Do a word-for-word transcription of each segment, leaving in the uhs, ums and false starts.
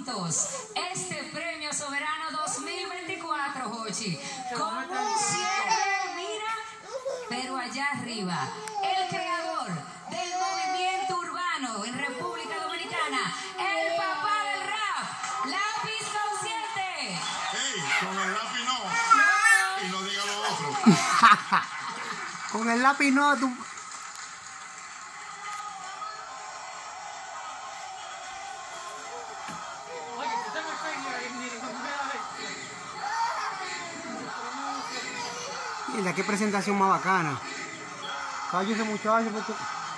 puntos este Premio Soberano dos mil veinticuatro, Jochi. Con un cierre, mira, pero allá arriba, el creador del movimiento urbano en República Dominicana, el papá del rap, Lápiz Consciente. ¡Ey! Con el lápiz no. Y no diga lo otro. Con el lápiz no, tú... Mira, qué presentación más bacana. Cállese, muchacho, porque...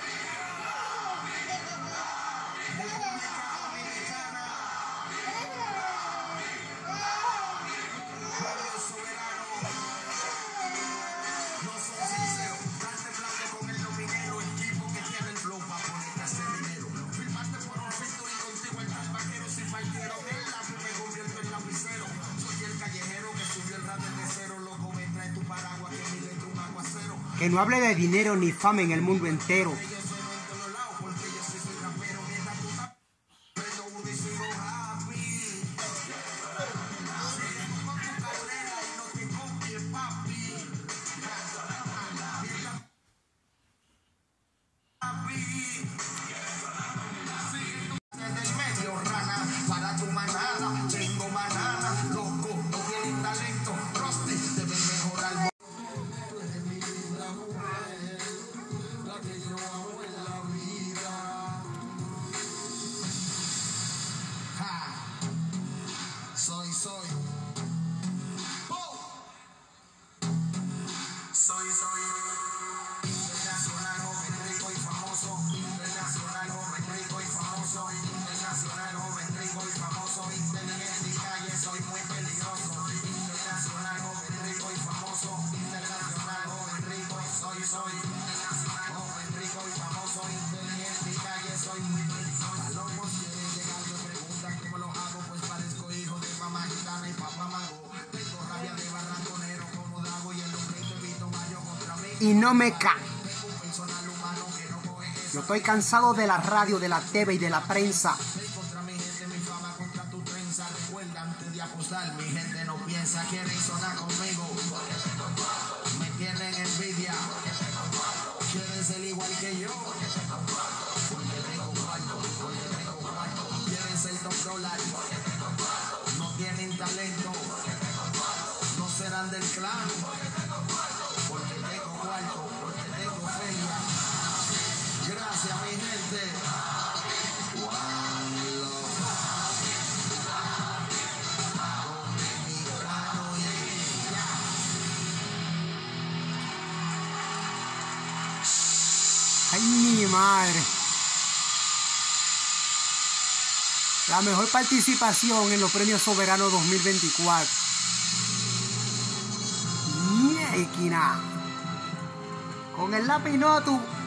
Que no hable de dinero ni fama en el mundo entero. Soy, soy. Oh. Soy, soy. Internacional, joven, rico y famoso. Internacional, joven, rico y famoso. Internacional, joven, rico y famoso. Inteligente y calle, soy muy peligroso. Internacional, joven, rico y famoso. Internacional, joven, rico, soy, soy. Internacional, joven, rico y famoso. Inteligente y calle, soy muy peligroso. A locos quieren llegar, me preguntan cómo lo hago, pues parezco hijo de mamá gitana y papá mago. Tengo rabia de barranconero como Dago y el hombre que evito gallo contra mí. Y no me ca... Yo estoy cansado de la radio, de la T V y de la prensa. Contra mi gente, mi fama contra tu trenza. Recuerda antes de apostar, mi gente no piensa. Quieren sonar conmigo, me tienen envidia. Quieren ser igual que yo, porque tengo cuarto, porque tengo cuarto. Quieren ser top dólar, no tienen talento, no serán del clan, porque tengo cuarto, porque tengo feria. Gracias, mi gente. Ay, mi madre. La mejor participación en los Premios Soberanos dos mil veinticuatro. Ñequina. Con el lápiz no, tú.